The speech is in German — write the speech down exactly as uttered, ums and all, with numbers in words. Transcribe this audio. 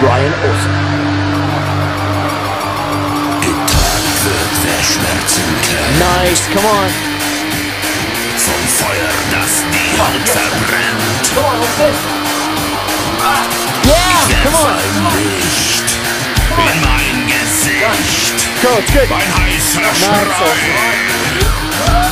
Brian Olsen. Getagt wird, wer Schmerzen kennt. Nice, come on. Vom Feuer, das die Haut verbrennt. Come on, Olsen. Yeah, come on. Licht in mein Gesicht. Go, it's good. Ein heißer Nice, Schrei. Olsen.